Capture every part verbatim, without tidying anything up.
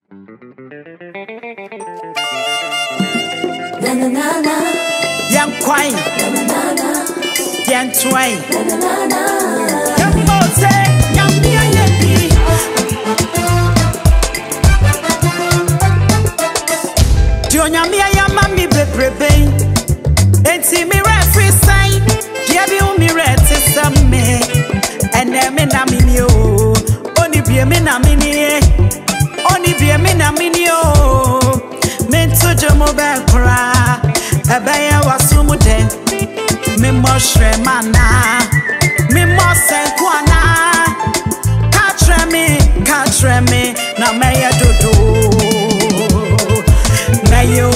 Na na na na. Young Quine. Na na na na. Young Twain. Na na na na. Young Mose. Young Mia Yepi. Jonya Mia Yamami Bebrebe. Enti mi refi sign. Diabi u mi reti same. Ene me na mini o. Oni bie me na mini. Oni bie me na mini o. Mento jomo bekra. Ebeye wasumu de. Me moshre mana. Me mose kwana. Katre me, katre me. Na meye dodo. Meyo.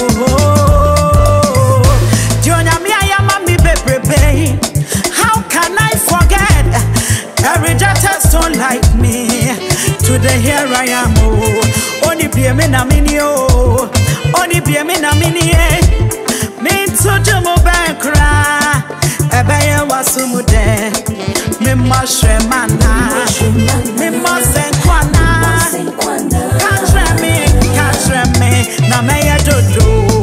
Dionya mi ayama mi bebrebe. How can I forget? A rejected stone like me. Today here I am. Oh, only be me na mini oh. Only be me na mini eh. Me to jomo bankra. Ebeye wasumu de. Me moshre mana. Me mose kwana. Katre me, katre me. Na meye dodo.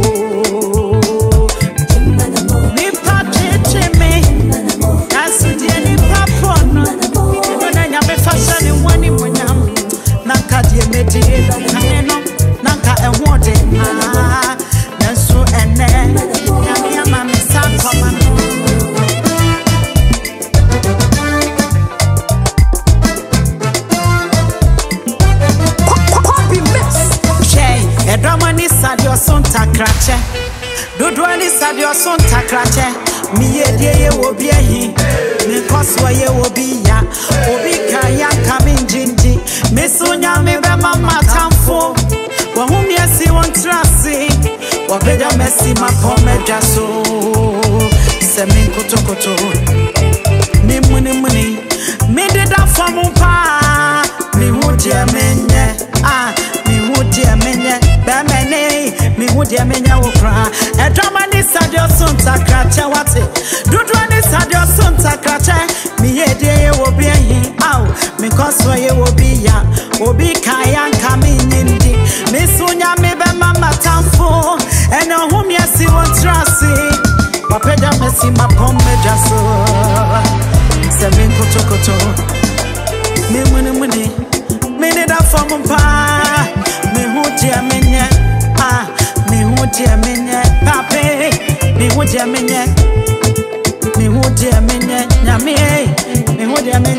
Me pache me. Asu die ni papono. Eno na nyame fashion ni wani monyam. Nanka die medi kaneno. Nanka ehode. Ah, nanso ene. Nyame ama me sakoma. Edramani sadio son takrache. Dudwani sadio son takrache. Miye diye wobi ehi. Me koswa ye wobi ya. Obi kaya kaminjinji. Misunya mi be mama tamfo. Wahumi esi wontrasi. Wabeja mesi mapome jaso. Semi koto koto. Mi muni muni. Mi dida famu pa. Mi hudi menye. Ah. Dear menye, bemene, mi would menya wokra. E drama ni sadio sunta krache wate. Dudwa ni sadio sunta krache. Mi ye de wo be hin. Aw, mi koswa ye wo bi ya. Obi kaya nka mi nyindi. Mi sunya mi be mama tamfo. E no hum yesi wontrasi. Wapeja mesi mapome jaso. Seven koto koto. Mi muni muni. Mi need a form pa. Me hudia menye, ah, me hudia menye, pape, me hudia menye, me hudia menye, nyame, me hudia menye.